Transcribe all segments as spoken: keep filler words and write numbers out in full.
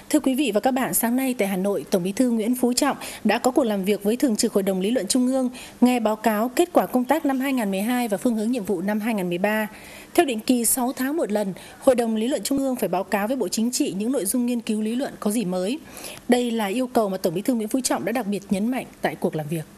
Thưa quý vị và các bạn, sáng nay tại Hà Nội, Tổng Bí thư Nguyễn Phú Trọng đã có cuộc làm việc với Thường trực Hội đồng Lý luận Trung ương, nghe báo cáo kết quả công tác năm hai nghìn không trăm mười hai và phương hướng nhiệm vụ năm hai nghìn không trăm mười ba. Theo định kỳ sáu tháng một lần, Hội đồng Lý luận Trung ương phải báo cáo với Bộ Chính trị những nội dung nghiên cứu lý luận có gì mới. Đây là yêu cầu mà Tổng Bí thư Nguyễn Phú Trọng đã đặc biệt nhấn mạnh tại cuộc làm việc.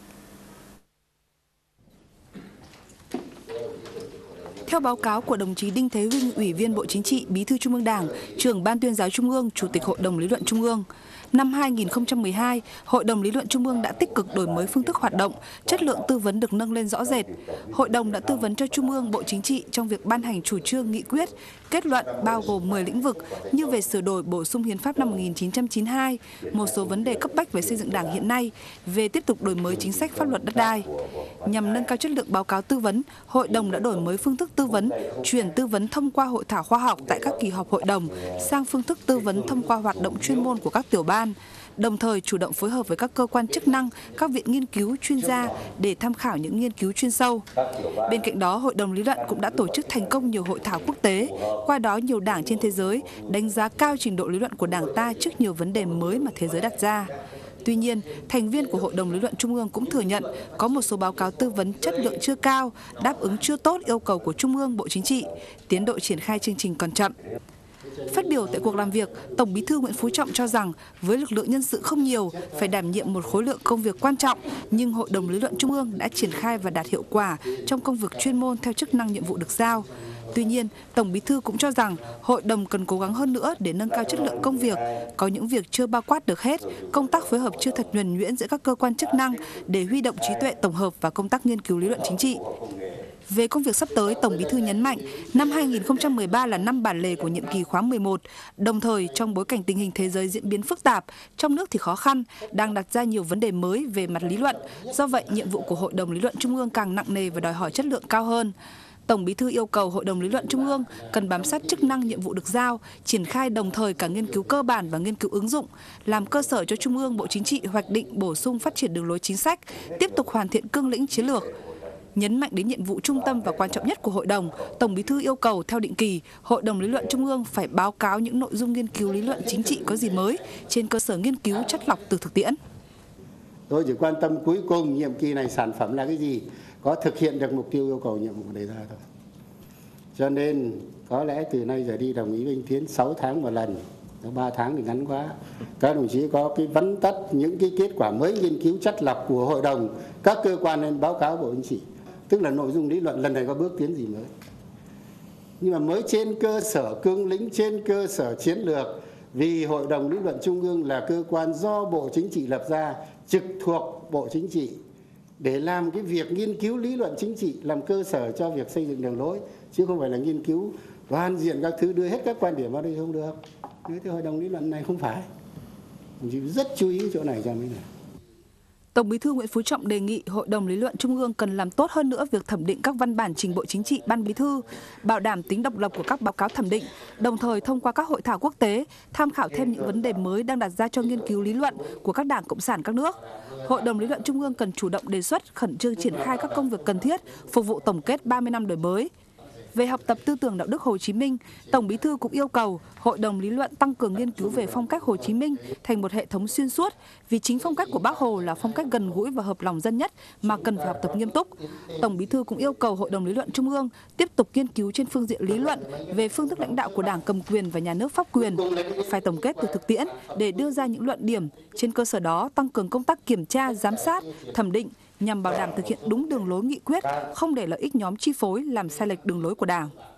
Theo báo cáo của đồng chí Đinh Thế Vinh, Ủy viên Bộ Chính trị, Bí thư Trung ương Đảng, Trưởng Ban Tuyên giáo Trung ương, Chủ tịch Hội đồng Lý luận Trung ương, năm hai nghìn không trăm mười hai, Hội đồng Lý luận Trung ương đã tích cực đổi mới phương thức hoạt động, chất lượng tư vấn được nâng lên rõ rệt. Hội đồng đã tư vấn cho Trung ương, Bộ Chính trị trong việc ban hành chủ trương, nghị quyết, kết luận bao gồm mười lĩnh vực như về sửa đổi bổ sung hiến pháp năm một nghìn chín trăm chín mươi hai, một số vấn đề cấp bách về xây dựng Đảng hiện nay, về tiếp tục đổi mới chính sách pháp luật đất đai. Nhằm nâng cao chất lượng báo cáo tư vấn, Hội đồng đã đổi mới phương thức tư vấn, chuyển tư vấn thông qua hội thảo khoa học tại các kỳ họp Hội đồng sang phương thức tư vấn thông qua hoạt động chuyên môn của các tiểu ban, đồng thời chủ động phối hợp với các cơ quan chức năng, các viện nghiên cứu, chuyên gia để tham khảo những nghiên cứu chuyên sâu. Bên cạnh đó, Hội đồng Lý luận cũng đã tổ chức thành công nhiều hội thảo quốc tế, qua đó nhiều đảng trên thế giới đánh giá cao trình độ lý luận của Đảng ta trước nhiều vấn đề mới mà thế giới đặt ra. Tuy nhiên, thành viên của Hội đồng Lý luận Trung ương cũng thừa nhận có một số báo cáo tư vấn chất lượng chưa cao, đáp ứng chưa tốt yêu cầu của Trung ương, Bộ Chính trị, tiến độ triển khai chương trình còn chậm. Phát biểu tại cuộc làm việc, Tổng Bí thư Nguyễn Phú Trọng cho rằng với lực lượng nhân sự không nhiều, phải đảm nhiệm một khối lượng công việc quan trọng, nhưng Hội đồng Lý luận Trung ương đã triển khai và đạt hiệu quả trong công việc chuyên môn theo chức năng nhiệm vụ được giao. Tuy nhiên, Tổng Bí thư cũng cho rằng Hội đồng cần cố gắng hơn nữa để nâng cao chất lượng công việc, có những việc chưa bao quát được hết, công tác phối hợp chưa thật nhuần nhuyễn giữa các cơ quan chức năng để huy động trí tuệ tổng hợp và công tác nghiên cứu lý luận chính trị. Về công việc sắp tới, Tổng Bí thư nhấn mạnh năm hai nghìn không trăm mười ba là năm bản lề của nhiệm kỳ khóa mười một, đồng thời trong bối cảnh tình hình thế giới diễn biến phức tạp, trong nước thì khó khăn, đang đặt ra nhiều vấn đề mới về mặt lý luận. Do vậy, nhiệm vụ của Hội đồng Lý luận Trung ương càng nặng nề và đòi hỏi chất lượng cao hơn. Tổng Bí thư yêu cầu Hội đồng Lý luận Trung ương cần bám sát chức năng nhiệm vụ được giao, triển khai đồng thời cả nghiên cứu cơ bản và nghiên cứu ứng dụng, làm cơ sở cho Trung ương, Bộ Chính trị hoạch định bổ sung phát triển đường lối chính sách, tiếp tục hoàn thiện cương lĩnh chiến lược. Nhấn mạnh đến nhiệm vụ trung tâm và quan trọng nhất của Hội đồng, Tổng Bí thư yêu cầu theo định kỳ, Hội đồng Lý luận Trung ương phải báo cáo những nội dung nghiên cứu lý luận chính trị có gì mới trên cơ sở nghiên cứu chắt lọc từ thực tiễn. Tôi chỉ quan tâm cuối cùng nhiệm kỳ này sản phẩm là cái gì, có thực hiện được mục tiêu yêu cầu nhiệm vụ đề ra thôi. Cho nên có lẽ từ nay giờ đi đồng ý với anh Tiến sáu tháng một lần, ba tháng thì ngắn quá. Các đồng chí có cái vắn tắt những cái kết quả mới nghiên cứu chắt lọc của Hội đồng, các cơ quan nên báo cáo Bộ Chính trị. Tức là nội dung lý luận lần này có bước tiến gì mới. Nhưng mà mới trên cơ sở cương lĩnh, trên cơ sở chiến lược, vì Hội đồng Lý luận Trung ương là cơ quan do Bộ Chính trị lập ra, trực thuộc Bộ Chính trị, để làm cái việc nghiên cứu lý luận chính trị, làm cơ sở cho việc xây dựng đường lối, chứ không phải là nghiên cứu toàn diện các thứ, đưa hết các quan điểm vào đây không được. Thế thì Hội đồng Lý luận này không phải. Mình chỉ rất chú ý chỗ này cho mình này. Tổng Bí thư Nguyễn Phú Trọng đề nghị Hội đồng Lý luận Trung ương cần làm tốt hơn nữa việc thẩm định các văn bản trình Bộ Chính trị, Ban Bí thư, bảo đảm tính độc lập của các báo cáo thẩm định, đồng thời thông qua các hội thảo quốc tế, tham khảo thêm những vấn đề mới đang đặt ra cho nghiên cứu lý luận của các đảng Cộng sản các nước. Hội đồng Lý luận Trung ương cần chủ động đề xuất, khẩn trương triển khai các công việc cần thiết, phục vụ tổng kết ba mươi năm đổi mới. Về học tập tư tưởng đạo đức Hồ Chí Minh, Tổng Bí thư cũng yêu cầu Hội đồng Lý luận tăng cường nghiên cứu về phong cách Hồ Chí Minh thành một hệ thống xuyên suốt, vì chính phong cách của Bác Hồ là phong cách gần gũi và hợp lòng dân nhất mà cần phải học tập nghiêm túc. Tổng Bí thư cũng yêu cầu Hội đồng Lý luận Trung ương tiếp tục nghiên cứu trên phương diện lý luận về phương thức lãnh đạo của Đảng cầm quyền và nhà nước pháp quyền, phải tổng kết từ thực tiễn để đưa ra những luận điểm, trên cơ sở đó tăng cường công tác kiểm tra, giám sát, thẩm định, nhằm bảo đảm thực hiện đúng đường lối nghị quyết, không để lợi ích nhóm chi phối làm sai lệch đường lối của Đảng.